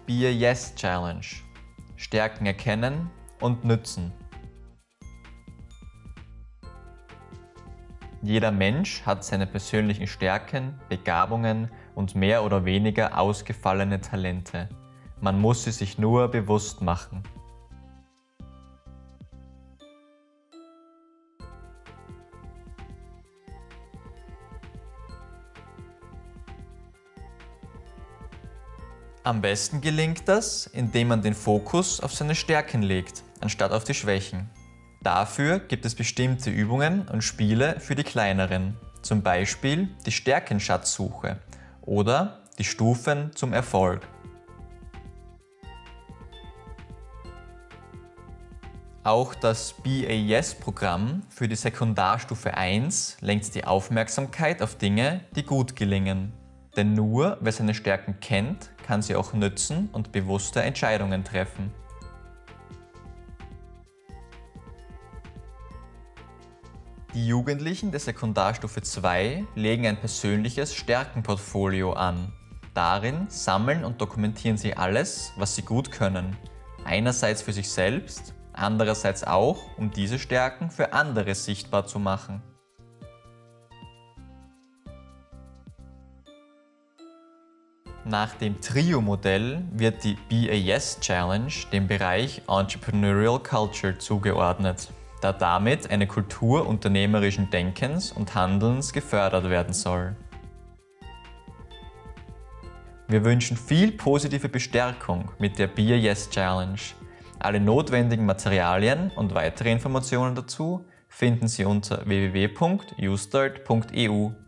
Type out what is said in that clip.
Be a Yes Challenge. Stärken erkennen und nützen. Jeder Mensch hat seine persönlichen Stärken, Begabungen und mehr oder weniger ausgefallene Talente. Man muss sie sich nur bewusst machen. Am besten gelingt das, indem man den Fokus auf seine Stärken legt, anstatt auf die Schwächen. Dafür gibt es bestimmte Übungen und Spiele für die kleineren, zum Beispiel die Stärkenschatzsuche oder die Stufen zum Erfolg. Auch das Be a Yes-Programm für die Sekundarstufe 1 lenkt die Aufmerksamkeit auf Dinge, die gut gelingen. Denn nur wer seine Stärken kennt, kann sie auch nützen und bewusste Entscheidungen treffen. Die Jugendlichen der Sekundarstufe 2 legen ein persönliches Stärkenportfolio an. Darin sammeln und dokumentieren sie alles, was sie gut können. Einerseits für sich selbst, andererseits auch, um diese Stärken für andere sichtbar zu machen. Nach dem Trio-Modell wird die Be a Yes Challenge dem Bereich Entrepreneurial Culture zugeordnet, da damit eine Kultur unternehmerischen Denkens und Handelns gefördert werden soll. Wir wünschen viel positive Bestärkung mit der Be a Yes Challenge. Alle notwendigen Materialien und weitere Informationen dazu finden Sie unter www.ustart.eu.